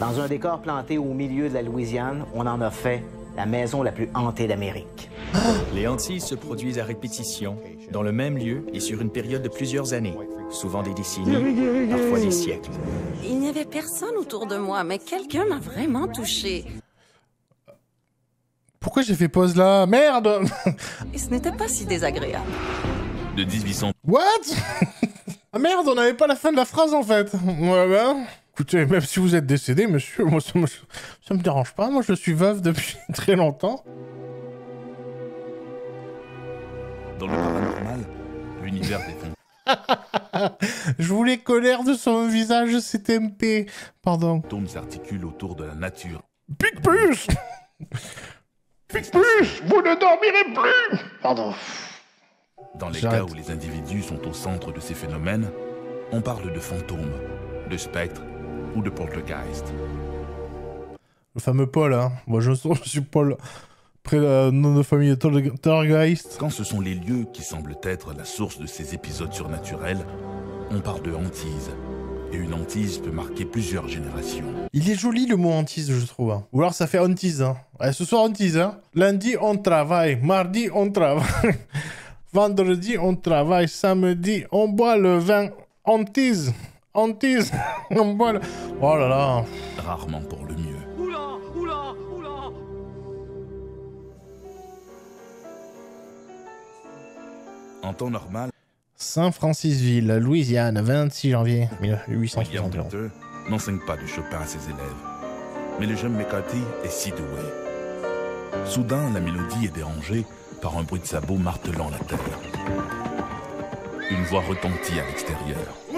Dans un décor planté au milieu de la Louisiane, on en a fait la maison la plus hantée d'Amérique. Les hantises se produisent à répétition, dans le même lieu et sur une période de plusieurs années, souvent des décennies, parfois des siècles. Il n'y avait personne autour de moi, mais quelqu'un m'a vraiment touchée. Pourquoi j'ai fait pause là? Merde! Et ce n'était pas si désagréable. De 1800. What? Ah merde, on n'avait pas la fin de la phrase en fait. Ouais, ben... Écoutez, même si vous êtes décédé, monsieur, moi, ça me dérange pas. Moi, je suis veuve depuis très longtemps. Dans le paranormal, l'univers défend. Je voulais colère de son visage, c'était MP. Pardon. L'atome s'articule autour de la nature. Picpus! Picpus! Vous ne dormirez plus! Pardon. Dans les J'arrête. cas où les individus sont au centre de ces phénomènes, on parle de fantômes, de spectres ou de poltergeist. Le fameux Paul, hein. Moi, je suis Paul. Après le nom de famille de Poltergeist. Quand ce sont les lieux qui semblent être la source de ces épisodes surnaturels, on parle de hantise. Et une hantise peut marquer plusieurs générations. Il est joli le mot hantise, je trouve. Hein. Ou alors ça fait hantise. Hein. Ouais, ce soir hantise. Hein. Lundi, on travaille. Mardi, on travaille. Vendredi, on travaille. Samedi, on boit le vin. Hantise. Hantise. On boit le... Oh là là. Rarement pour le mieux. Oula, oula, oula. En temps normal, Saint-Francisville, Louisiane, 26 janvier William 1871. Winter n'enseigne pas de Chopin à ses élèves. Mais le jeune McCarthy est si doué. Soudain, la mélodie est dérangée par un bruit de sabots martelant la terre. Une voix retentit à l'extérieur.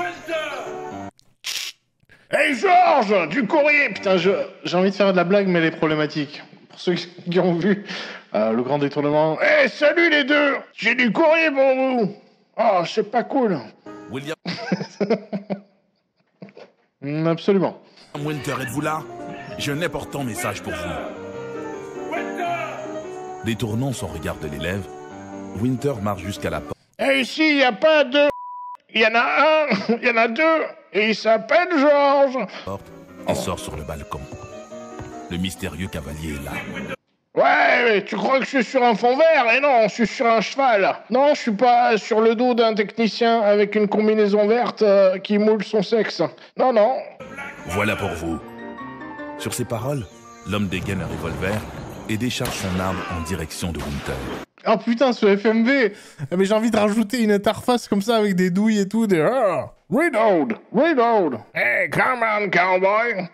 Hey Georges, du courrier. Putain, j'ai envie de faire de la blague, mais elle est problématique. Pour ceux qui ont vu le grand détournement. Hey, salut les deux. J'ai du courrier pour vous. Oh, c'est pas cool. William Absolument. Winter, êtes-vous là? J'ai un important message pour vous. Détournant son regard de l'élève, Winter marche jusqu'à la porte. Et ici, il n'y a pas deux. Il y en a un, il y en a deux. Et il s'appelle Georges. Et sort sur le balcon. Le mystérieux cavalier est là. Ouais, mais tu crois que je suis sur un fond vert? Et non, je suis sur un cheval. Non, je suis pas sur le dos d'un technicien avec une combinaison verte qui moule son sexe. Non, non. Voilà pour vous. Sur ces paroles, l'homme dégaine un revolver et décharge son arme en direction de Winter. Oh putain, ce FMV. Mais j'ai envie de rajouter une interface comme ça avec des douilles et tout. Des... Reload, reload. Hey, come on, cowboy.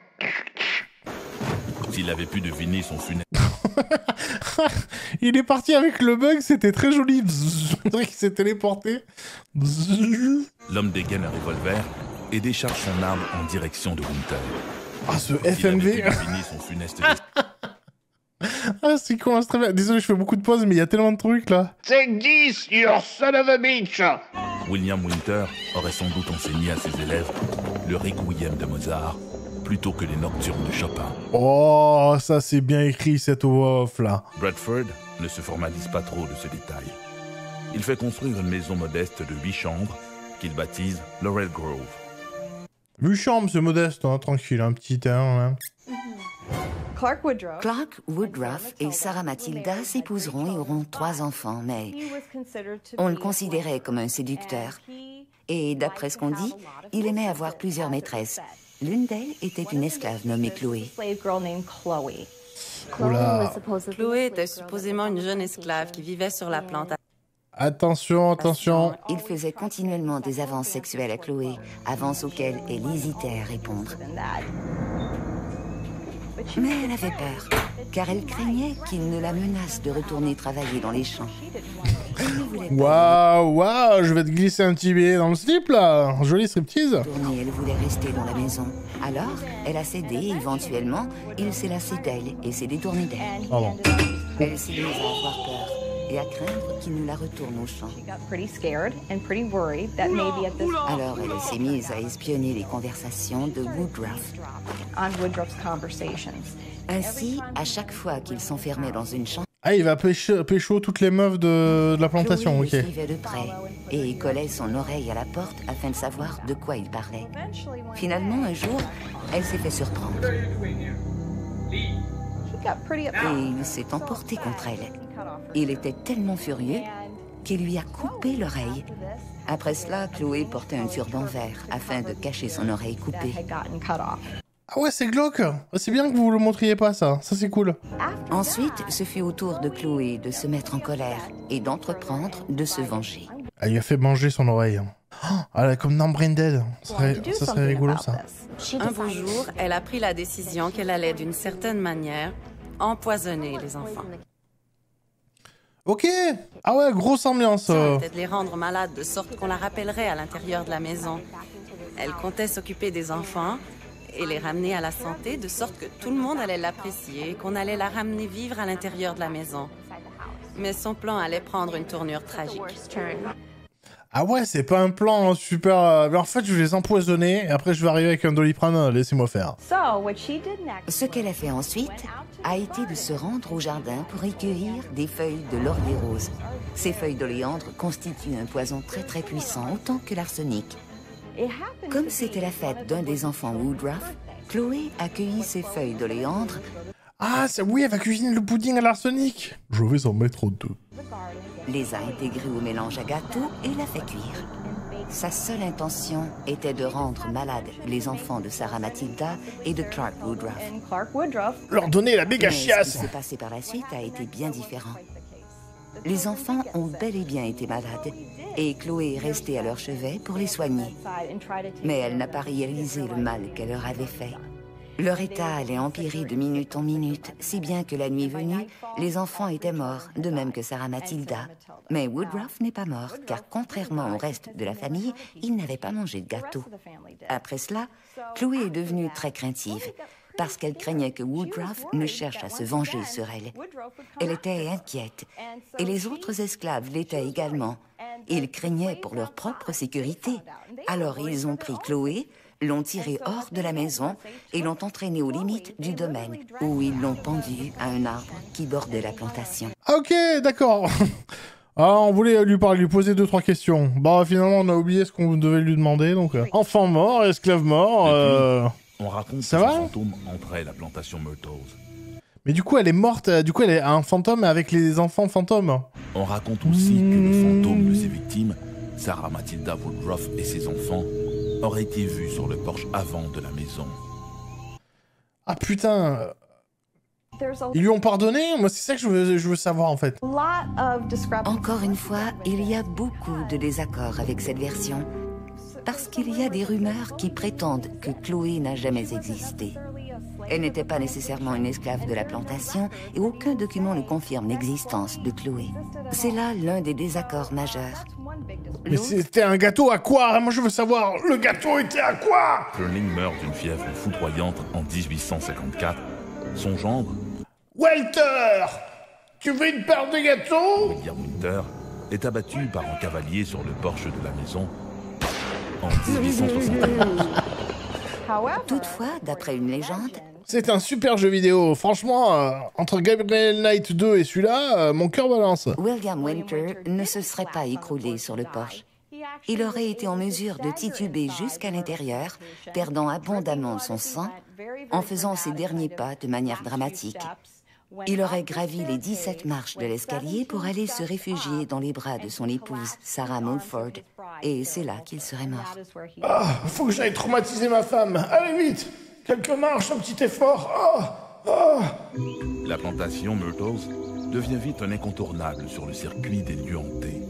S'il avait pu deviner son funeste... Il est parti avec le bug, c'était très joli. On dirait qu'il s'est téléporté. L'homme dégaine un revolver et décharge son arme en direction de Winter. Ah, ce S'il avait FMV. pu deviner son funeste... Ah, c'est commence très bien. Désolé, je fais beaucoup de pauses, mais il y a tellement de trucs là. Take this, you son of a bitch. William Winter aurait sans doute enseigné à ses élèves le Requiem de Mozart plutôt que les Nocturnes de Chopin. Oh, ça c'est bien écrit cette off là. Bradford ne se formalise pas trop de ce détail. Il fait construire une maison modeste de 8 chambres qu'il baptise Laurel Grove. 8 chambres, c'est modeste, hein, tranquille, un petit terrain. Hein. Clark Woodruff et Sarah Matilda s'épouseront et auront 3 enfants, mais on le considérait comme un séducteur. Et d'après ce qu'on dit, il aimait avoir plusieurs maîtresses. L'une d'elles était une esclave nommée Chloé. Oula. Chloé était supposément une jeune esclave qui vivait sur la plantation. Attention, attention. Il faisait continuellement des avances sexuelles à Chloé, avances auxquelles elle hésitait à répondre. Mais elle avait peur, car elle craignait qu'il ne la menace de retourner travailler dans les champs. Waouh, waouh, je vais te glisser un petit billet dans le slip là. Jolie striptease. Elle voulait rester dans la maison. Alors, elle a cédé et éventuellement, il s'est lassé d'elle et s'est détourné d'elle. Pardon. Elle s'est mise à avoir peur et à craindre qu'il ne la retourne au champ. Alors, elle s'est mise à espionner les conversations de Woodruff. Ainsi, à chaque fois qu'il s'enfermait dans une chambre, Ah, il va pécho toutes les meufs de la plantation, Chloé ok. le suivait de près et collait son oreille à la porte afin de savoir de quoi il parlait. Finalement, un jour, elle s'est fait surprendre. Et il s'est emporté contre elle. Il était tellement furieux qu'il lui a coupé l'oreille. Après cela, Chloé portait un turban vert afin de cacher son oreille coupée. Ah ouais, c'est glauque. C'est bien que vous le montriez pas, ça. Ça, c'est cool. Ensuite, ce fut au tour de Chloé de se mettre en colère et d'entreprendre de se venger. Elle lui a fait manger son oreille. Ah, comme dans Brain Dead. Ça serait rigolo, ça. Un beau jour, elle a pris la décision qu'elle allait, d'une certaine manière, empoisonner les enfants. Ok. Ah ouais, grosse ambiance. Peut-être les rendre malades de sorte qu'on la rappellerait à l'intérieur de la maison. Elle comptait s'occuper des enfants et les ramener à la santé de sorte que tout le monde allait l'apprécier et qu'on allait la ramener vivre à l'intérieur de la maison. Mais son plan allait prendre une tournure tragique. Ah ouais, c'est pas un plan super... Mais en fait, je vais les empoisonner et après, je vais arriver avec un Doliprane. Laissez-moi faire. Ce qu'elle a fait ensuite a été de se rendre au jardin pour recueillir des feuilles de laurier rose. Ces feuilles d'oléandre constituent un poison très très puissant, autant que l'arsenic. Comme c'était la fête d'un des enfants Woodruff, Chloé a cueilli ces feuilles d'oléandre. Ah, oui, elle va cuisiner le pudding à l'arsenic. Je vais en mettre 2. Les a intégrés au mélange à gâteau et l'a fait cuire. Sa seule intention était de rendre malades les enfants de Sarah Matilda et de Clark Woodruff. Leur donner la méga Mais ce qui chiasse. s'est passé par la suite a été bien différent. Les enfants ont bel et bien été malades et Chloé est restée à leur chevet pour les soigner. Mais elle n'a pas réalisé le mal qu'elle leur avait fait. Leur état allait empirer de minute en minute, si bien que la nuit venue, les enfants étaient morts, de même que Sarah Matilda. Mais Woodruff n'est pas mort, car contrairement au reste de la famille, il n'avait pas mangé de gâteau. Après cela, Chloé est devenue très craintive, parce qu'elle craignait que Woodruff ne cherche à se venger sur elle. Elle était inquiète, et les autres esclaves l'étaient également. Ils craignaient pour leur propre sécurité. Alors ils ont pris Chloé, l'ont tirée hors de la maison et l'ont entraînée aux limites du domaine, où ils l'ont pendue à un arbre qui bordait la plantation. Ah, ok, d'accord. Ah, on voulait lui parler, lui poser 2-3 questions. Bah, finalement, on a oublié ce qu'on devait lui demander, donc... enfant mort, esclave mort, On raconte ça que va ce fantôme entrait la plantation Myrtles. Mais du coup, elle est morte, du coup, elle est un fantôme avec les enfants fantômes. On raconte aussi que le fantôme de ses victimes, Sarah Matilda Woodruff et ses enfants, aurait été vu sur le porche avant de la maison. Ah, putain. Ils lui ont pardonné? Moi, c'est ça que je veux savoir, en fait. Encore une fois, il y a beaucoup de désaccords avec cette version, parce qu'il y a des rumeurs qui prétendent que Chloé n'a jamais existé. Elle n'était pas nécessairement une esclave de la plantation et aucun document ne confirme l'existence de Chloé. C'est là l'un des désaccords majeurs. Mais c'était un gâteau à quoi? Moi, je veux savoir, le gâteau était à quoi? Curling meurt d'une fièvre foudroyante en 1854. Son gendre, Walter! Tu veux une part de gâteau? William Winter, est abattu par un cavalier sur le porche de la maison en 1871. Toutefois, d'après une légende, C'est un super jeu vidéo. Franchement, entre Gabriel Knight 2 et celui-là, mon cœur balance. William Winter ne se serait pas écroulé sur le porche. Il aurait été en mesure de tituber jusqu'à l'intérieur, perdant abondamment de son sang, en faisant ses derniers pas de manière dramatique. Il aurait gravi les 17 marches de l'escalier pour aller se réfugier dans les bras de son épouse, Sarah Mulford, et c'est là qu'il serait mort. Ah, faut que j'aille traumatiser ma femme. Allez vite! Quelques marches, un petit effort. La plantation Myrtles devient vite un incontournable sur le circuit des lieux hantés.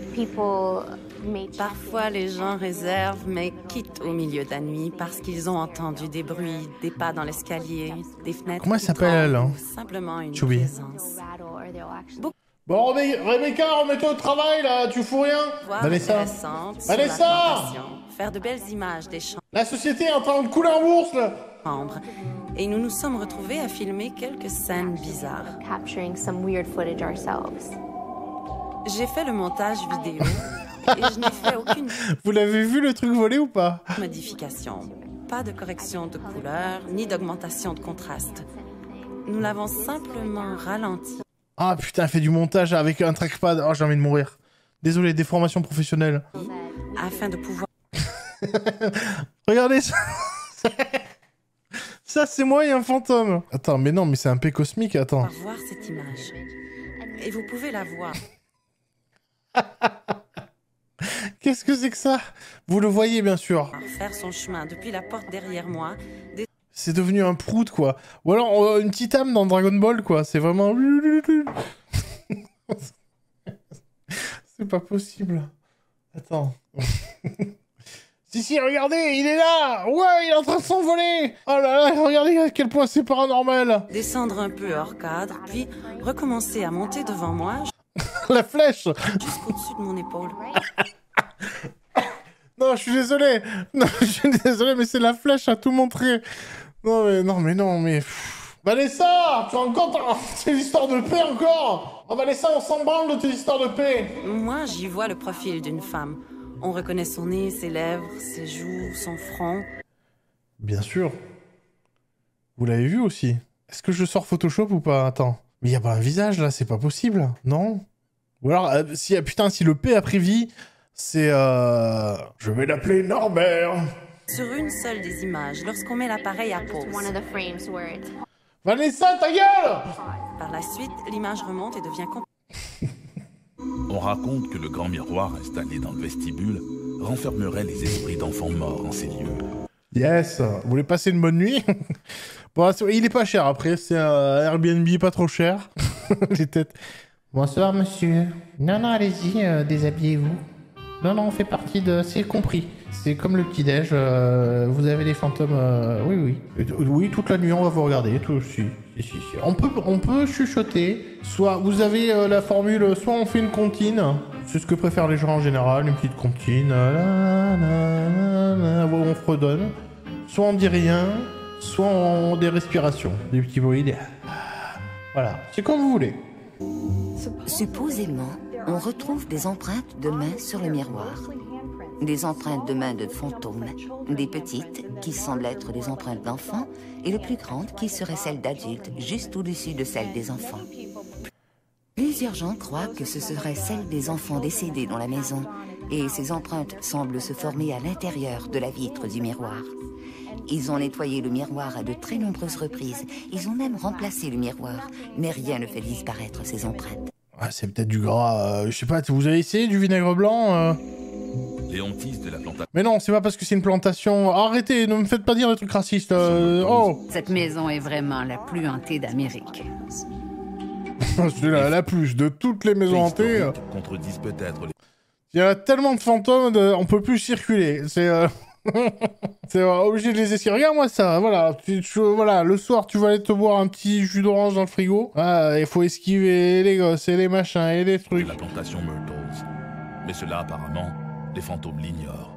Parfois, les gens réservent, mais quittent au milieu de la nuit parce qu'ils ont entendu des bruits, des pas dans l'escalier, des fenêtres. Comment elle qui s'appelle, elle, tremblent, hein? ou simplement une Chubby. présence. Bon, Rebecca, remets-toi au travail, là. Tu fous rien? Voix Vanessa. intéressante sur la Vanessa! plantation, faire de belles images des La société est en train de couler en bourse, là. chambres. Et nous nous sommes retrouvés à filmer quelques scènes bizarres. J'ai fait le montage vidéo et je n'ai fait aucune Vous l'avez vu, le truc volé ou pas? modification. Pas de correction de couleur, ni d'augmentation de contraste. Nous l'avons simplement ralenti Ah putain, elle fait du montage avec un trackpad. Oh, j'ai envie de mourir. Désolé, déformation professionnelle. Afin de pouvoir... Regardez ça. Ça, c'est moi et un fantôme. Attends, mais non, mais c'est un P cosmique, attends. voir cette image. Et vous pouvez la voir. Qu'est-ce que c'est que ça? Vous le voyez, bien sûr. Faire son chemin depuis la porte derrière moi. C'est devenu un prout, quoi. Ou alors une petite âme dans Dragon Ball, quoi. C'est vraiment... C'est pas possible. Attends. Si, regardez, il est là. Ouais, il est en train de s'envoler. Oh là là, regardez à quel point c'est paranormal. Descendre un peu hors cadre, puis recommencer à monter devant moi. La flèche. Jusqu'au-dessus de mon épaule. Non, je suis désolé. Non, je suis désolé, mais c'est la flèche à tout montrer. Non, mais... Vanessa, tu as encore... C'est l'histoire de paix encore. Oh, Vanessa, on s'en branle de tes histoires de paix. Moi, j'y vois le profil d'une femme. On reconnaît son nez, ses lèvres, ses joues, son front. Bien sûr. Vous l'avez vu aussi. Est-ce que je sors Photoshop ou pas? Attends. Mais il y a pas un visage là, c'est pas possible. Non? Ou alors, si le P a pris vie, c'est... Je vais l'appeler Norbert. Sur une seule des images, lorsqu'on met l'appareil à pause. Vanessa, ta gueule! Par la suite, l'image remonte et devient On raconte que le grand miroir installé dans le vestibule renfermerait les esprits d'enfants morts en ces lieux. Yes. Vous voulez passer une bonne nuit? Bon, il est pas cher après, c'est un Airbnb pas trop cher. Les têtes. Bonsoir monsieur. Non, allez-y, déshabillez-vous. Non, on fait partie de... C'est compris. C'est comme le petit-déj, vous avez les fantômes... Oui. Oui, toute la nuit, on va vous regarder. Si. On peut chuchoter. Soit vous avez la formule, soit on fait une comptine. C'est ce que préfèrent les gens en général, une petite comptine. On fredonne. Soit on dit rien, soit on des respirations. Des petits bruits. Voilà, c'est comme vous voulez. Supposément, on retrouve des empreintes de mains sur le miroir. Des empreintes de mains de fantômes. Des petites, qui semblent être des empreintes d'enfants, et les plus grandes, qui seraient celles d'adultes, juste au-dessus de celles des enfants. Plusieurs gens croient que ce seraient celles des enfants décédés dans la maison, et ces empreintes semblent se former à l'intérieur de la vitre du miroir. Ils ont nettoyé le miroir à de très nombreuses reprises. Ils ont même remplacé le miroir, mais rien ne fait disparaître ces empreintes. Ah, c'est peut-être du gras, je sais pas, vous avez essayé du vinaigre blanc Les hantises de la plantation. Mais non, c'est pas parce que c'est une plantation. Arrêtez, ne me faites pas dire des trucs racistes. Oh. Cette maison est vraiment la plus hantée d'Amérique. C'est la plus de toutes les maisons hantées. Contredisent peut-être les... Il y a tellement de fantômes, on peut plus circuler. C'est c'est obligé de les esquiver. Regarde-moi ça, voilà. Voilà, le soir, tu vas aller te boire un petit jus d'orange dans le frigo. Ah, il faut esquiver les gosses et les machins et les trucs. La plantation Myrtles. Mais cela, apparemment, les fantômes l'ignorent.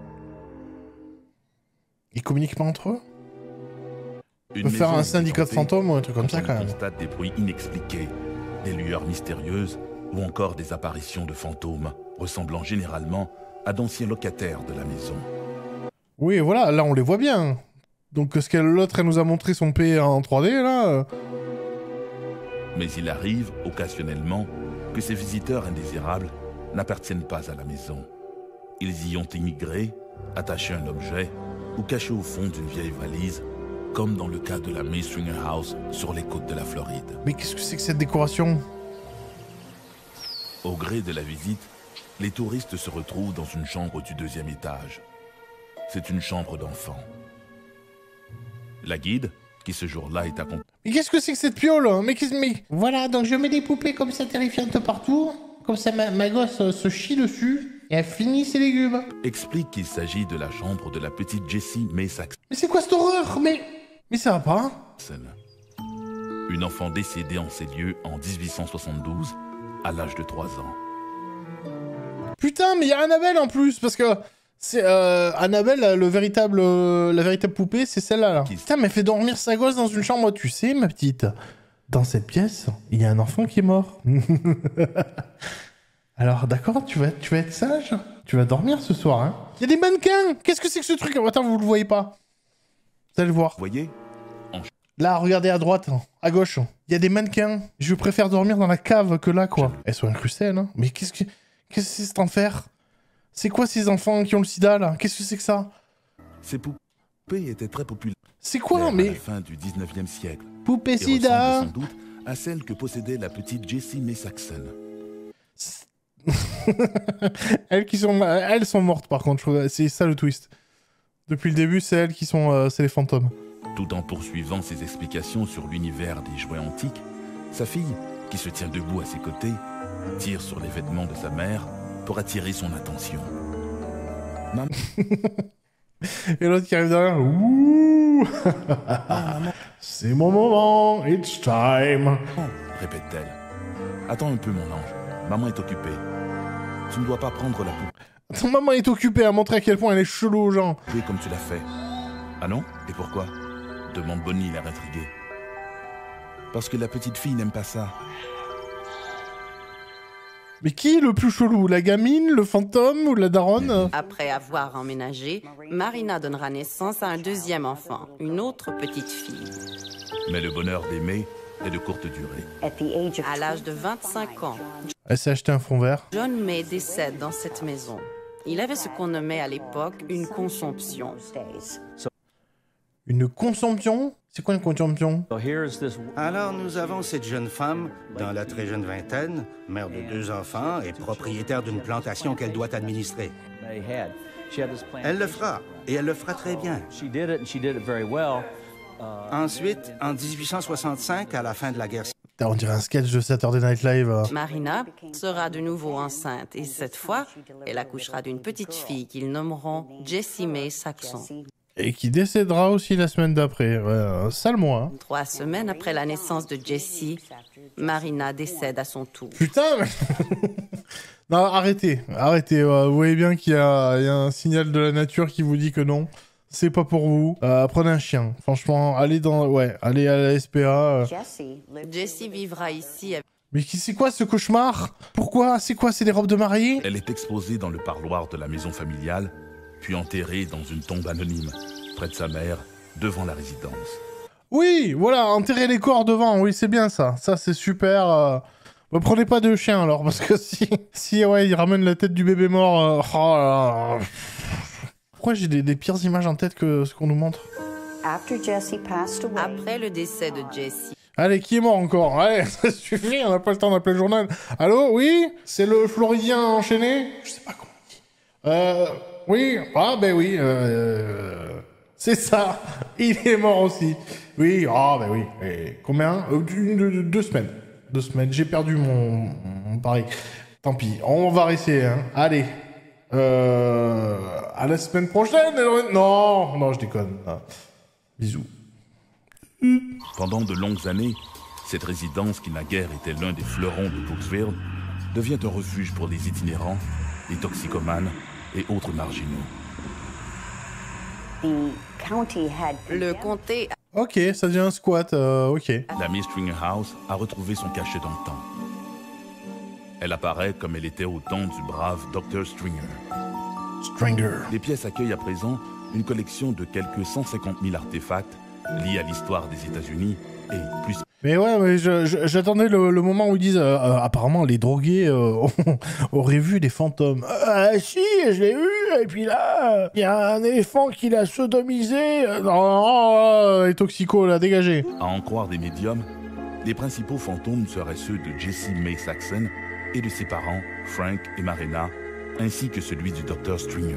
Ils communiquent pas entre eux? On peut faire un syndicat de fantômes ou un truc comme ça, quand même. On constate des bruits inexpliqués, des lueurs mystérieuses ou encore des apparitions de fantômes ressemblant généralement à d'anciens locataires de la maison. Oui, voilà, là on les voit bien. Donc ce que l'autre elle nous a montré son P en 3D là. Mais il arrive, occasionnellement, que ces visiteurs indésirables n'appartiennent pas à la maison. Ils y ont immigré, attaché un objet ou caché au fond d'une vieille valise, comme dans le cas de la Maystringer House sur les côtes de la Floride. Mais qu'est-ce que c'est que cette décoration? Au gré de la visite, les touristes se retrouvent dans une chambre du 2e étage. C'est une chambre d'enfant. La guide, qui ce jour-là est accompagnée... Mais qu'est-ce que c'est que cette piole? Mais voilà, donc je mets des poupées comme ça terrifiantes partout. Comme ça, ma gosse se chie dessus. Et elle finit ses légumes. Explique qu'il s'agit de la chambre de la petite Jessie May Saxon. Mais c'est quoi cette horreur? Mais ça va pas, hein? Une enfant décédée en ces lieux en 1872, à l'âge de 3 ans. Putain, mais il y a Annabelle en plus, parce que... C'est Annabelle, la véritable poupée, c'est celle-là. Là. Putain, mais fait dormir sa gosse dans une chambre, tu sais, ma petite. Dans cette pièce, il y a un enfant qui est mort. Alors, d'accord, tu vas être sage. Tu vas dormir ce soir, hein. Il y a des mannequins. Qu'est-ce que c'est que ce truc? Attends, vous le voyez pas. Vous allez le voir. Voyez? Là, regardez à droite, à gauche. Il y a des mannequins. Je préfère dormir dans la cave que là, quoi. Elles sont incrustées, elles, hein. Mais qu'est-ce que c'est cet enfer? C'est quoi ces enfants qui ont le sida, là? Qu'est-ce que c'est que ça? Ces poupées étaient très populaires. C'est quoi, à mais... la fin du 19e siècle. Poupée Et sida. ressemblent sans doute à celle que possédait la petite Jessie May Saxon. Elles sont mortes, par contre. C'est ça le twist. Depuis le début, c'est elles qui sont... c'est les fantômes. Tout en poursuivant ses explications sur l'univers des jouets antiques, sa fille, qui se tient debout à ses côtés, tire sur les vêtements de sa mère pour attirer son attention. Et l'autre qui arrive derrière. Ouh. C'est mon moment, it's time. Répète-t-elle. Attends un peu, mon ange. Maman est occupée. Tu ne dois pas prendre la Ton maman est occupée à montrer à quel point elle est chelou aux gens. poupée comme tu l'as fait. Ah non? Et pourquoi? Demande Bonnie, l'air intrigué. Parce que la petite fille n'aime pas ça. Mais qui est le plus chelou? La gamine, le fantôme ou la daronne? Après avoir emménagé, Marina donnera naissance à un deuxième enfant, une autre petite fille. Mais le bonheur d'aimer est de courte durée. À l'âge de 25 ans, Elle s'est acheté un fond vert. John May décède dans cette maison. Il avait ce qu'on nommait à l'époque une consomption. Une consomption? C'est quoi une consomption? Alors nous avons cette jeune femme, dans la très jeune vingtaine, mère de 2 enfants et propriétaire d'une plantation qu'elle doit administrer. Elle le fera, et elle le fera très bien. Ensuite, en 1865, à la fin de la guerre... On dirait un sketch de Saturday Night Live. Marina sera de nouveau enceinte et cette fois, elle accouchera d'une petite fille qu'ils nommeront Jessie May Saxon. Et qui décédera aussi la semaine d'après. Ouais, sale mois. 3 semaines après la naissance de Jessie, Marina décède à son tour. Putain, mais... Non, arrêtez. Vous voyez bien qu'il y a un signal de la nature qui vous dit que non. C'est pas pour vous. Prenez un chien. Franchement, allez à la SPA. Jessie vivra ici avec... Mais c'est quoi ce cauchemar? Pourquoi? C'est quoi? C'est des robes de mariée? Elle est exposée dans le parloir de la maison familiale, puis enterrée dans une tombe anonyme, près de sa mère, devant la résidence. Oui, voilà, enterrer les corps devant. Oui, c'est bien ça. Ça, c'est super. Prenez pas de chien alors, parce que si ouais, il ramène la tête du bébé mort. Oh là là. Pourquoi j'ai des pires images en tête que ce qu'on nous montre? Après le décès de Jessie. Allez, qui est mort encore? Allez, ça suffit, on n'a pas le temps d'appeler le journal. Allô, oui? C'est le Floridien enchaîné? Je sais pas comment on dit. Oui? Ah, ben oui, c'est ça. Il est mort aussi. Oui, ah, ben oui. Et combien? 2 semaines. 2 semaines. J'ai perdu mon pari. Tant pis, on va réessayer, hein. Allez. À la semaine prochaine. Non, je déconne. Ah. Bisous. Pendant de longues années, cette résidence qui naguère était l'un des fleurons de Brooksville devient un refuge pour les itinérants, les toxicomanes et autres marginaux. Le comté... Ok, ça devient un squat, ok. La Miss Stringer House a retrouvé son cachet dans le temps. Elle apparaît comme elle était au temps du brave Dr. Stringer. Les pièces accueillent à présent une collection de quelques 150 000 artefacts liés à l'histoire des États-Unis et plus... Mais ouais, mais j'attendais le moment où ils disent apparemment les drogués auraient vu des fantômes. Si, je l'ai eu, et puis là, il y a un éléphant qui l'a sodomisé. Non, les toxicos, là, dégagez. À en croire des médiums, les principaux fantômes seraient ceux de Jessie May Saxon et de ses parents, Frank et Marina, ainsi que celui du Dr. Stringer.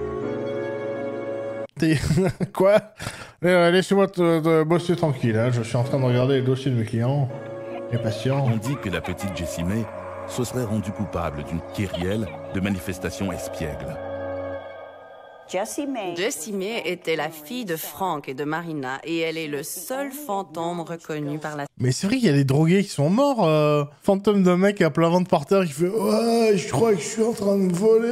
Quoi? Laissez-moi te bosser tranquille, hein. Je suis en train de regarder les dossiers de mes clients. Les patients. On dit que la petite Jessie May se serait rendue coupable d'une querelle de manifestations espiègles. Jessie May était la fille de Frank et de Marina et elle est le seul fantôme reconnu par la... Mais c'est vrai qu'il y a des drogués qui sont morts. Fantôme d'un mec à plat ventre par terre qui fait « Ouais, je crois que je suis en train de voler !»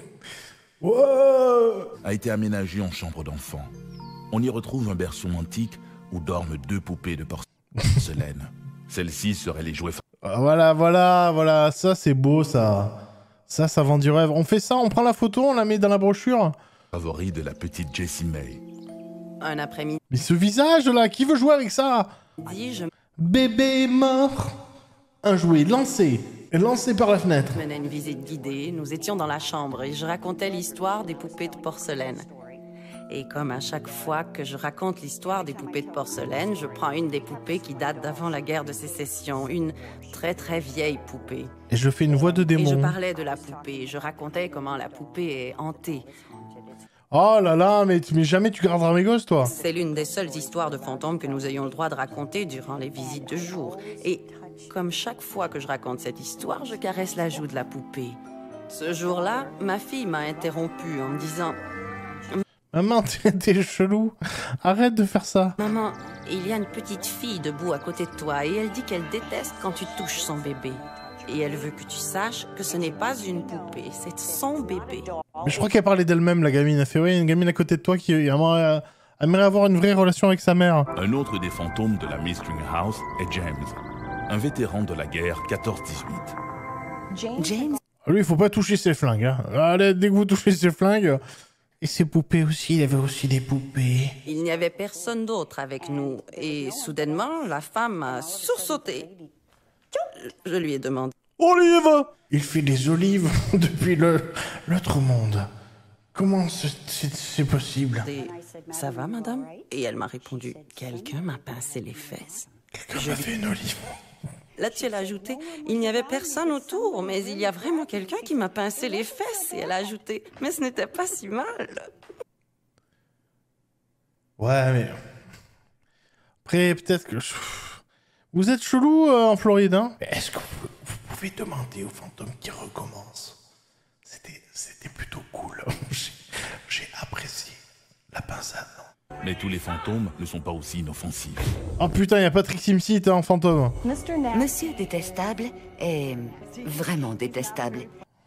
a été aménagé en chambre d'enfant. On y retrouve un berceau antique où dorment 2 poupées de porcelaine. Celles-ci seraient les jouets... Voilà, ça c'est beau, ça. Ça vend du rêve. On fait ça, on prend la photo, on la met dans la brochure. ...favoris de la petite Jessie May. Un après-midi, Mais ce visage-là, qui veut jouer avec ça? je Bébé mort. Un jouet lancé. Lancé par la fenêtre. menais une visite guidée. Nous étions dans la chambre et je racontais l'histoire des poupées de porcelaine. Et comme à chaque fois que je raconte l'histoire des poupées de porcelaine, je prends une des poupées qui date d'avant la guerre de sécession, une très très vieille poupée. Et je fais une voix de Et je démon. parlais de la poupée, je racontais comment la poupée est hantée. Oh là là, mais jamais tu garderas mes gosses, toi. C'est l'une des seules histoires de fantômes que nous ayons le droit de raconter durant les visites de jour. Et comme chaque fois que je raconte cette histoire, je caresse la joue de la poupée. Ce jour-là, ma fille m'a interrompu en me disant... Maman, t'es chelou. Arrête de faire ça. Maman, il y a une petite fille debout à côté de toi et elle dit qu'elle déteste quand tu touches son bébé. Et elle veut que tu saches que ce n'est pas une poupée, c'est son bébé. Mais je crois qu'elle parlait d'elle-même, la gamine. Elle fait, oui, une gamine à côté de toi qui aimerait avoir une vraie relation avec sa mère. Un autre des fantômes de la Mistring House est James, un vétéran de la guerre 14-18. James, Lui, il faut pas toucher ses flingues. Hein. Allez, dès que vous touchez ses flingues... Et ses poupées aussi, il avait aussi des poupées. Il n'y avait personne d'autre avec nous. Et soudainement, la femme a sursauté. Je lui ai demandé... Olive! Il fait des olives depuis l'autre monde. Comment c'est possible? Ça va, madame? Et elle m'a répondu, quelqu'un m'a pincé les fesses. Quelqu'un m'a fait une olive. Là-dessus, elle a ajouté, il n'y avait personne autour, mais il y a vraiment quelqu'un qui m'a pincé les fesses. Et elle a ajouté, mais ce n'était pas si mal. Ouais, mais... Après, peut-être que... Vous êtes chelou en Floride, hein? Est-ce que vous pouvez demander aux fantômes qui recommencent? C'était plutôt cool. J'ai apprécié la pincade. Mais tous les fantômes ne sont pas aussi inoffensifs. Oh putain, y a Patrick Timsit en fantôme. Monsieur Détestable est vraiment détestable.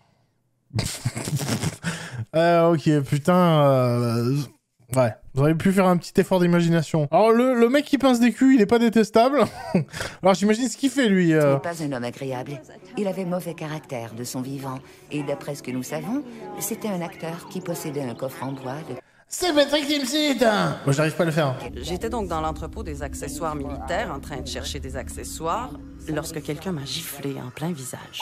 Ok, putain... Ouais, vous auriez pu faire un petit effort d'imagination. Alors, le mec qui pince des culs, il est pas détestable. Alors, j'imagine ce qu'il fait, lui. Ce n'est pas un homme agréable. Il avait mauvais caractère de son vivant. Et d'après ce que nous savons, c'était un acteur qui possédait un coffre en bois de... C'est Patrick Timsit! Moi, j'arrive pas à le faire. J'étais donc dans l'entrepôt des accessoires militaires en train de chercher des accessoires lorsque quelqu'un m'a giflé en plein visage.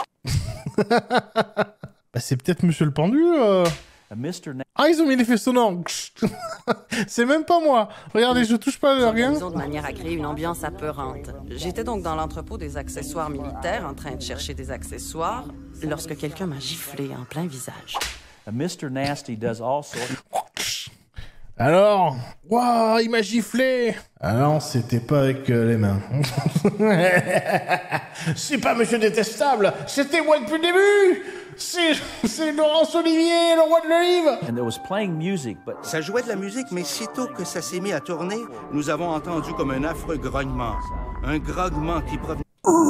Bah, c'est peut-être Monsieur le Pendu. Ah, ils ont mis l'effet sonore. C'est même pas moi. Regardez, je touche pas à rien. De manière à créer une ambiance apeurante. J'étais donc dans l'entrepôt des accessoires militaires en train de chercher des accessoires lorsque quelqu'un m'a giflé en plein visage. Mr. Nasty does all sorts. Alors, waouh, il m'a giflé. Ah non, c'était pas avec les mains. C'est pas Monsieur Détestable, c'était moi depuis le début. C'est Laurence Olivier, le roi de l'olive. And there was playing music, but Ça jouait de la musique, mais sitôt que ça s'est mis à tourner, nous avons entendu comme un affreux grognement. Un grognement qui provenait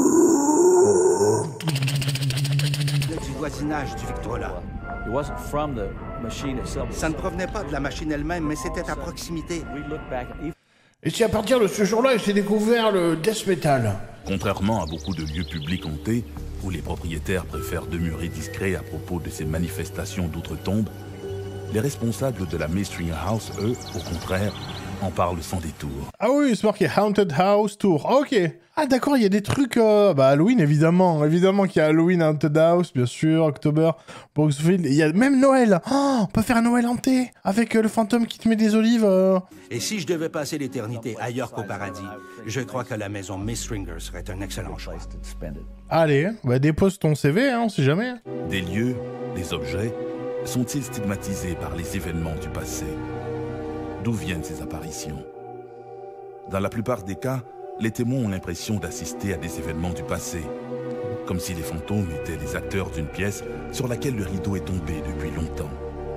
du voisinage du Victrola. it wasn't from the machine itself. Ça ne provenait pas de la machine elle-même, mais c'était à proximité. We look back, Et c'est à partir de ce jour-là que j'ai découvert le death metal. Contrairement à beaucoup de lieux publics hantés, où les propriétaires préfèrent demeurer discrets à propos de ces manifestations d'outre-tombe, les responsables de la Mistring House, eux, au contraire, en parlent sans détour. Ah oui, c'est marqué Haunted House Tour. Ah, ok. Ah d'accord, il y a des trucs... Bah Halloween, évidemment. Évidemment qu'il y a Halloween Haunted House, bien sûr, October, Brooksville. Il y a même Noël. Oh, on peut faire un Noël hanté avec le fantôme qui te met des olives. Et si je devais passer l'éternité ailleurs qu'au paradis, je crois que la maison Mistringer serait un excellent choix. place to spend it. Allez, bah dépose ton CV, hein, on sait jamais. Des lieux, des objets, sont-ils stigmatisés par les événements du passé? D'où viennent ces apparitions? Dans la plupart des cas, les témoins ont l'impression d'assister à des événements du passé, comme si les fantômes étaient les acteurs d'une pièce sur laquelle le rideau est tombé depuis longtemps.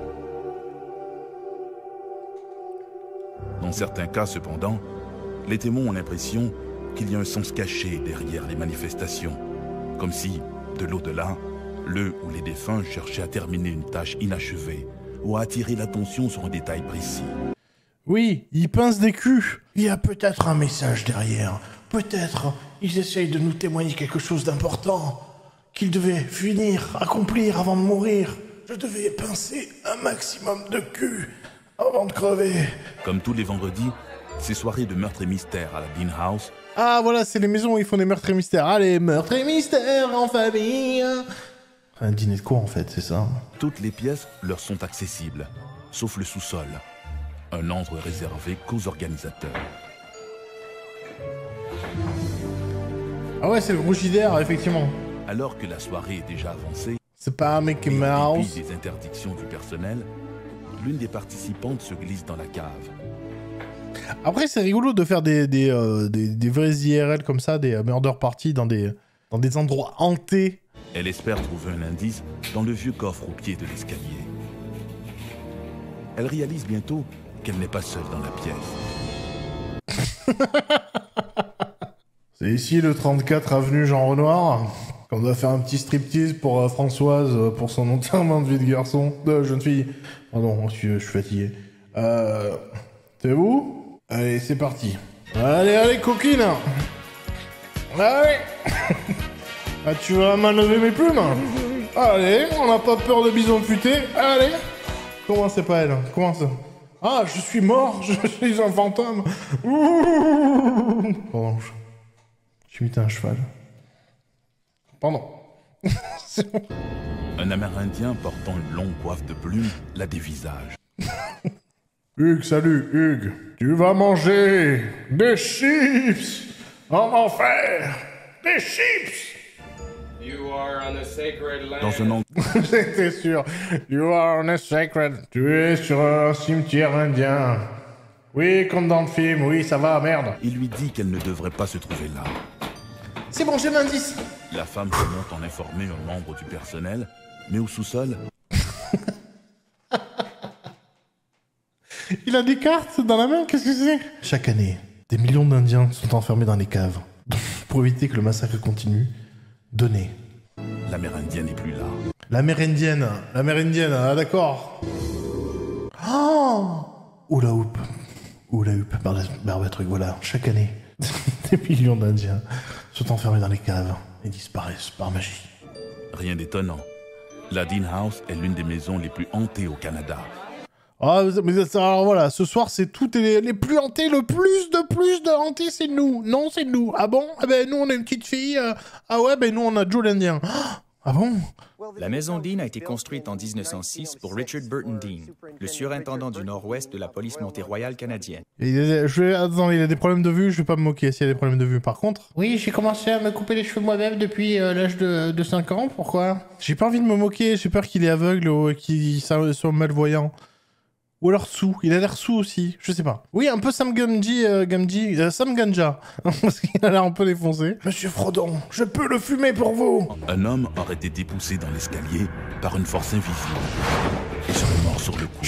Dans certains cas, cependant, les témoins ont l'impression qu'il y a un sens caché derrière les manifestations, comme si, de l'au-delà, le ou les défunts cherchaient à terminer une tâche inachevée ou à attirer l'attention sur un détail précis. Oui, ils pincent des culs. Il y a peut-être un message derrière. Peut-être ils essayent de nous témoigner quelque chose d'important. Qu'ils devaient finir, accomplir avant de mourir. Je devais pincer un maximum de culs Avant de crever. Comme tous les vendredis, ces soirées de meurtre et mystère à la Dean House. Ah voilà, c'est les maisons où ils font des meurtres et mystères. Allez, meurtres et mystères en famille. Un dîner de quoi en fait, c'est ça? Toutes les pièces leur sont accessibles, sauf le sous-sol. Un endroit réservé qu'aux organisateurs. Ah ouais, c'est le Rougidaire, effectivement. Alors que la soirée est déjà avancée, c'est pas un Mickey et en Mouse. dépit des interdictions du personnel, l'une des participantes se glisse dans la cave. Après, c'est rigolo de faire des vrais IRL comme ça, des murder parties dans des endroits hantés. Elle espère trouver un indice dans le vieux coffre au pied de l'escalier. Elle réalise bientôt qu'elle n'est pas seule dans la pièce. C'est ici le 34 avenue Jean Renoir. On doit faire un petit striptease pour Françoise pour son enterrement de vie de garçon, de jeune fille. Pardon, je suis fatigué. C'est vous? Allez, c'est parti. Allez, coquine. Allez. Ah, tu vas manœuvrer mes plumes? Allez, on n'a pas peur de bison futé. Allez. Comment c'est pas elle? Comment ça? Ah, je suis mort, je suis un fantôme. Pardon, je suis un cheval. Pardon. Bon. Un Amérindien portant une longue coiffe de plumes la dévisage. Hugues, salut, Hugues. Tu vas manger des chips en enfer. Des chips. Dans un endroit... J'étais sûr. You are on a sacred. Tu es sur un cimetière indien. Oui, comme dans le film. Oui, ça va, merde. Il lui dit qu'elle ne devrait pas se trouver là. C'est bon, j'ai l'indice. La femme se monte en informer un membre du personnel, mais au sous-sol... Il a des cartes dans la main, qu'est-ce que c'est? Chaque année, des millions d'Indiens sont enfermés dans les caves. Pour éviter que le massacre continue, donnez. L'Amérindien n'est plus là. L'Amérindienne, ah d'accord. Oh, Oula hoop, barbe truc, voilà. Chaque année, des millions d'Indiens sont enfermés dans les caves et disparaissent par magie. Rien d'étonnant. La Dean House est l'une des maisons les plus hantées au Canada. Ah, mais alors voilà, ce soir, c'est toutes les plus hantés, le plus de hantés, c'est nous. Non, c'est nous. Ah bon? Ah ben, nous, on a une petite fille. Ah ouais, ben, nous, on a Joe l'Indien. Ah bon? La maison Dean a été construite en 1906 pour Richard Burton Dean, le surintendant du Nord-Ouest de la police montée royale canadienne. Attends, il a des problèmes de vue, je vais pas me moquer s'il y a des problèmes de vue. Par contre... Oui, j'ai commencé à me couper les cheveux moi-même depuis l'âge de 5 ans, pourquoi? J'ai pas envie de me moquer, j'ai peur qu'il est aveugle ou qu'il soit malvoyant. Ou alors sous, il a l'air sous aussi, je sais pas. Oui, un peu Sam Sam Ganja, parce qu'il a l'air un peu défoncé. Monsieur Frodon, je peux le fumer pour vous. Un homme aurait été dépoussé dans l'escalier par une force invisible et serait mort sur le coup.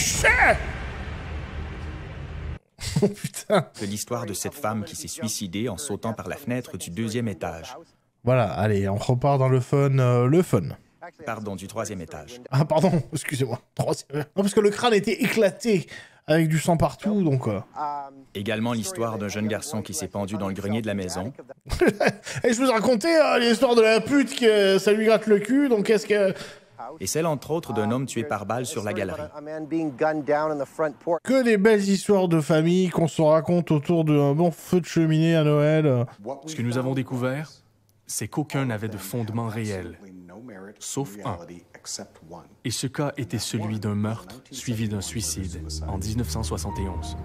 Oh putain. C'est l'histoire de cette femme qui s'est suicidée en sautant par la fenêtre du 2e étage. Voilà, allez, on repart dans le fun, Pardon, du 3e étage. Ah pardon, excusez-moi. 3e. Non, parce que le crâne était éclaté avec du sang partout, donc... Également l'histoire d'un jeune garçon qui s'est pendu dans le grenier de la maison. Et je vous ai raconté l'histoire de la pute que ça lui gratte le cul, donc qu'est-ce que... Et celle, entre autres, d'un homme tué par balle sur la galerie. Que des belles histoires de famille qu'on se raconte autour d'un bon feu de cheminée à Noël. Ce que nous avons découvert, c'est qu'aucun n'avait de fondement réel, sauf un. Et ce cas était celui d'un meurtre suivi d'un suicide en 1971.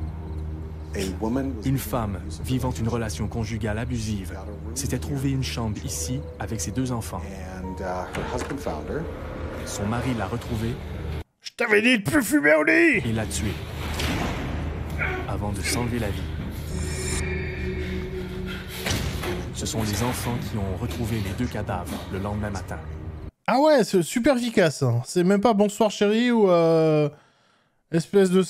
Une femme vivant une relation conjugale abusive s'était trouvée une chambre ici avec ses 2 enfants. Son mari l'a retrouvée. Je t'avais dit de plus fumer au lit! Et l'a tuée avant de s'enlever la vie. Ce sont les enfants qui ont retrouvé les 2 cadavres le lendemain matin. Ah ouais, c'est super efficace. C'est même pas bonsoir chérie ou espèce de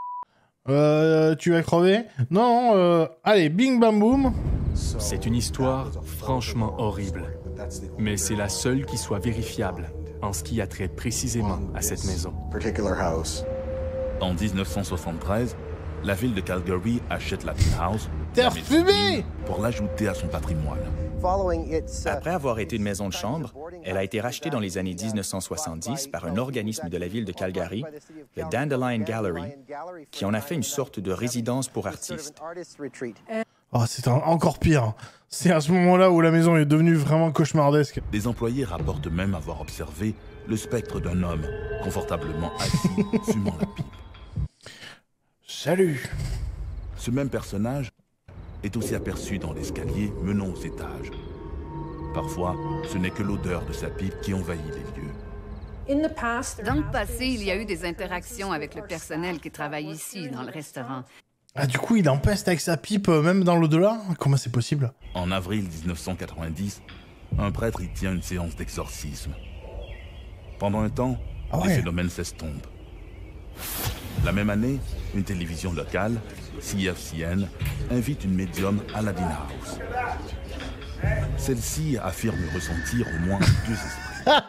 tu vas crever? Non, allez, bing bam boum. C'est une histoire franchement horrible, mais c'est la seule qui soit vérifiable en ce qui a trait précisément à cette maison. En 1973, la ville de Calgary achète la Dean House terre fumée pour l'ajouter à son patrimoine. Après avoir été une maison de chambre, elle a été rachetée dans les années 1970 par un organisme de la ville de Calgary, le Dandelion Gallery, qui en a fait une sorte de résidence pour artistes. Oh, c'est encore pire. C'est à ce moment-là où la maison est devenue vraiment cauchemardesque. Les employés rapportent même avoir observé le spectre d'un homme confortablement assis, fumant la pipe. Salut. Ce même personnage est aussi aperçu dans l'escalier menant aux étages. Parfois, ce n'est que l'odeur de sa pipe qui envahit les lieux. Dans le passé, il y a eu des interactions avec le personnel qui travaille ici, dans le restaurant. Ah, du coup, il empeste avec sa pipe, même dans l'au-delà? Comment c'est possible? En avril 1990, un prêtre y tient une séance d'exorcisme. Pendant un temps, les phénomènes s'estompent. La même année, une télévision locale, CFCN, invite une médium à la Dean House. Celle-ci affirme ressentir au moins 2 esprits.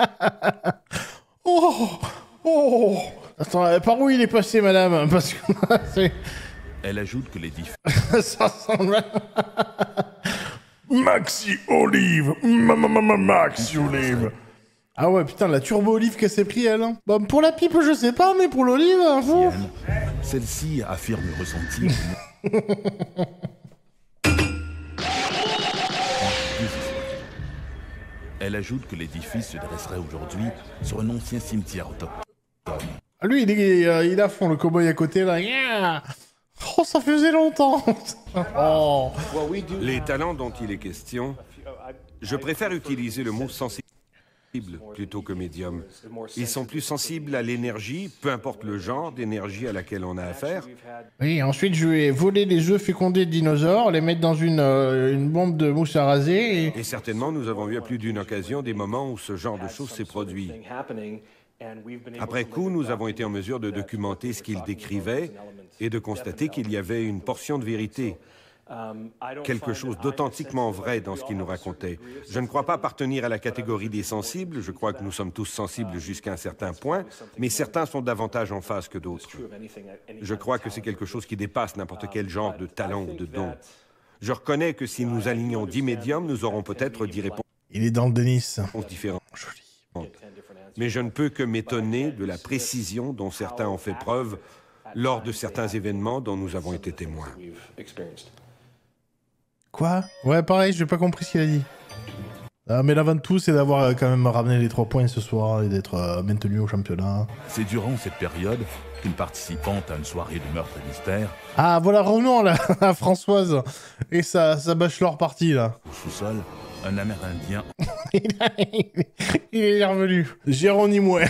Oh. Attends, par où il est passé, madame? Parce que c'est... Elle ajoute que les Ça ressemble... Maxi Olive. Maxi Olive. Ah ouais, putain, la turbo-olive qu'elle s'est pris, elle. Hein. Bah, pour la pipe, je sais pas, mais pour l'olive, vous... Celle-ci affirme ressentir... Elle ajoute que l'édifice se dresserait aujourd'hui sur un ancien cimetière autochtone. Lui, il est à fond, le cow-boy à côté, là. Yeah. Oh, ça faisait longtemps. Oh. Les talents dont il est question, je préfère utiliser le mot sensible plutôt que médium. Ils sont plus sensibles à l'énergie, peu importe le genre d'énergie à laquelle on a affaire. Oui, ensuite je vais voler les œufs fécondés de dinosaures, les mettre dans une bombe de mousse à raser Et certainement, nous avons eu à plus d'une occasion des moments où ce genre de choses s'est produit. Après coup, nous avons été en mesure de documenter ce qu'il décrivait et de constater qu'il y avait une portion de vérité. Quelque chose d'authentiquement vrai dans ce qu'il nous racontait. Je ne crois pas appartenir à la catégorie des sensibles, je crois que nous sommes tous sensibles jusqu'à un certain point, mais certains sont davantage en phase que d'autres. Je crois que c'est quelque chose qui dépasse n'importe quel genre de talent ou de don. Je reconnais que si nous alignons 10 médiums, nous aurons peut-être 10 réponses. Il est dans le Denis. Différentes. Mais je ne peux que m'étonner de la précision dont certains ont fait preuve lors de certains événements dont nous avons été témoins. Quoi? Ouais, pareil, j'ai pas compris ce qu'il a dit. Mais l'avant de tout, c'est d'avoir quand même ramené les 3 points ce soir et d'être maintenu au championnat. C'est durant cette période qu'une participante à une soirée de meurtre et mystère... Ah, voilà, revenons là, à Françoise et sa bachelor party, là. Au sous-sol, un Amérindien... il est revenu. Jérôme, ouais.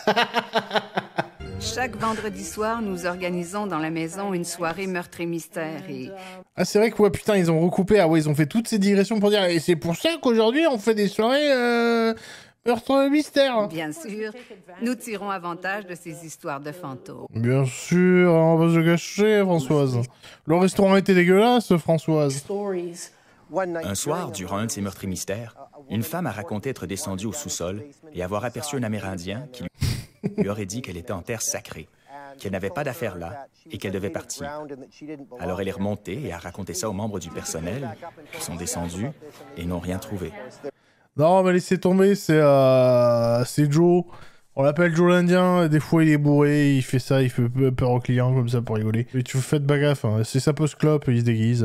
Chaque vendredi soir, nous organisons dans la maison une soirée meurtre et mystère et... Ah, c'est vrai que, ouais, putain, ils ont recoupé. Ah ouais, ils ont fait toutes ces digressions pour dire... Et c'est pour ça qu'aujourd'hui, on fait des soirées meurtre et mystère. Bien sûr, nous tirons avantage de ces histoires de fantômes. Bien sûr, on va se cacher, Françoise. Le restaurant était dégueulasse, Françoise. Un soir, durant un de ces meurtres et mystères, une femme a raconté être descendue au sous-sol et avoir aperçu un Amérindien qui lui aurait dit qu'elle était en terre sacrée, qu'elle n'avait pas d'affaires là et qu'elle devait partir. Alors elle est remontée et a raconté ça aux membres du personnel qui sont descendus et n'ont rien trouvé. Non, mais laissez tomber, c'est Joe. On l'appelle Joe l'Indien, des fois il est bourré, il fait ça, il fait peur aux clients comme ça pour rigoler. Mais tu fais pas gaffe, hein. C'est sa post-clope, il se déguise.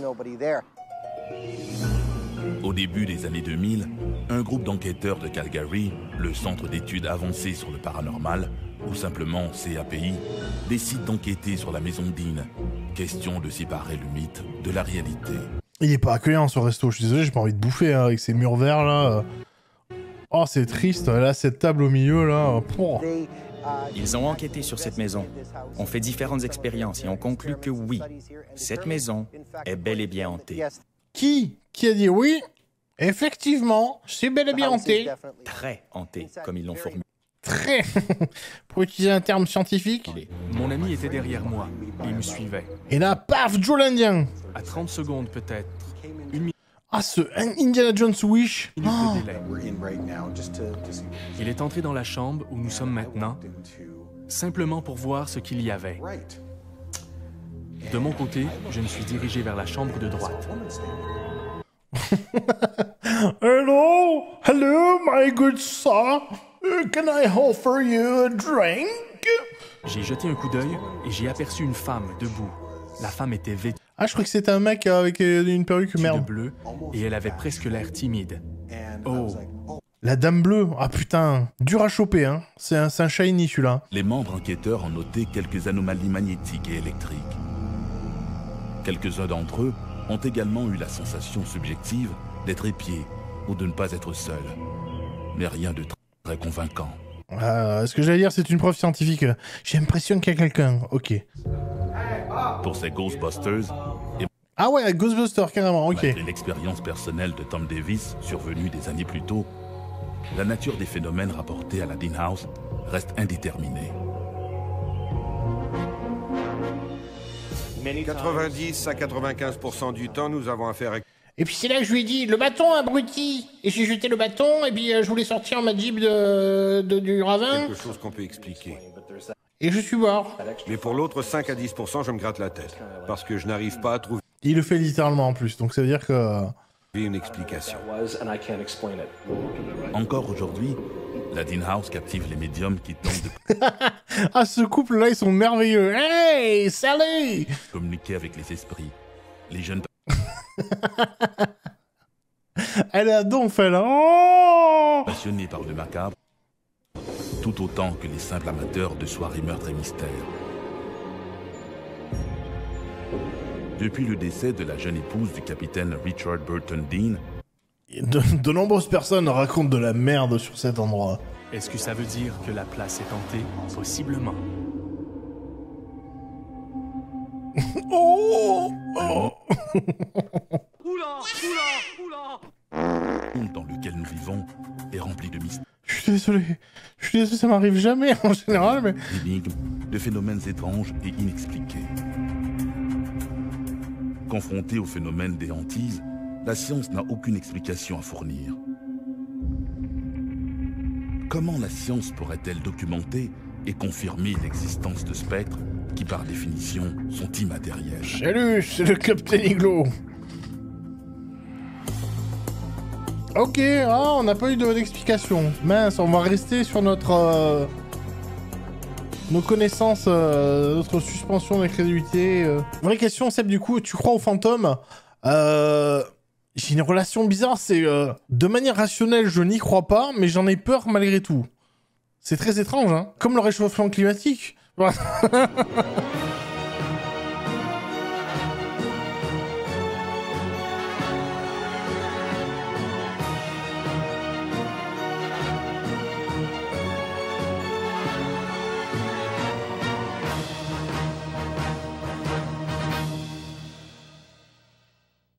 Au début des années 2000, un groupe d'enquêteurs de Calgary, le Centre d'études avancées sur le paranormal, ou simplement CAPI, décide d'enquêter sur la maison Dean. Question de séparer le mythe de la réalité. Il est pas accueillant ce resto, je suis désolé, j'ai pas envie de bouffer hein, avec ces murs verts là. Oh, c'est triste, là, cette table au milieu là. Pouah. Ils ont enquêté sur cette maison, ont fait différentes expériences et ont conclu que oui, cette maison est bel et bien hantée. Qui a dit oui? Effectivement, c'est bel et bien hanté. Très hantée, comme ils l'ont formulé. Très. Pour utiliser un terme scientifique. Mon ami était derrière moi, et il me suivait. Et là, paf, Joe l'Indien. À 30 secondes peut-être. Ah, ce Indiana Jones Wish. De délai. Il est entré dans la chambre où nous sommes maintenant, simplement pour voir ce qu'il y avait. De mon côté, je me suis dirigé vers la chambre de droite. Hello, hello, my good sir. Can I offer you a drink? J'ai jeté un coup d'œil et j'ai aperçu une femme debout. La femme était vêtue Ah, je crois que c'était un mec avec une perruque, merde. de bleu et elle avait presque l'air timide. Oh, La dame bleue, ah putain, dur à choper, hein. C'est un shiny celui-là. Les membres enquêteurs ont noté quelques anomalies magnétiques et électriques. Quelques-uns d'entre eux ont également eu la sensation subjective d'être épiés ou de ne pas être seuls. Mais rien de très convaincant. Ce que j'allais dire, c'est une preuve scientifique. J'ai l'impression qu'il y a quelqu'un. Ok. Pour ces Ghostbusters, et Ah ouais, Ghostbusters, carrément, ok. malgré l'expérience personnelle de Tom Davis, survenue des années plus tôt, la nature des phénomènes rapportés à la Dean House reste indéterminée. 90 à 95% du temps, nous avons affaire à... Et puis c'est là que je lui ai dit, le bâton, abruti. Et j'ai jeté le bâton, et puis je voulais sortir ma jeep du ravin. quelque chose qu'on peut expliquer. Et je suis mort. Mais pour l'autre 5 à 10%, je me gratte la tête. Parce que je n'arrive pas à trouver Il le fait littéralement en plus, donc ça veut dire que... une explication. Encore aujourd'hui, la Dean House captive les médiums qui tentent de Ah, ce couple-là, ils sont merveilleux. Hey, salut! communiquer avec les esprits. Les jeunes Elle a donc fait là. Oh! passionnés par le macabre, tout autant que les simples amateurs de soirées meurtres et mystères. Depuis le décès de la jeune épouse du capitaine Richard Burton Dean, De nombreuses personnes racontent de la merde sur cet endroit. est-ce que ça veut dire que la place est hantée? Possiblement. Oh! Oh! le monde dans lequel nous vivons est rempli de mystères, Je suis désolé, ça m'arrive jamais en général, mais... d'énigmes, de phénomènes étranges et inexpliqués. Confrontée au phénomène des hantises, la science n'a aucune explication à fournir. Comment la science pourrait-elle documenter et confirmer l'existence de spectres qui, par définition, sont immatériels? Salut, c'est le Captain Iglo. Ok, on n'a pas eu d'explication. Mince, on va rester sur notre... nos connaissances, notre suspension d'incrédulité. Vraie question, Seb, du coup, tu crois aux fantômes? J'ai une relation bizarre, c'est... de manière rationnelle, je n'y crois pas, mais j'en ai peur malgré tout. C'est très étrange, hein. Comme le réchauffement climatique.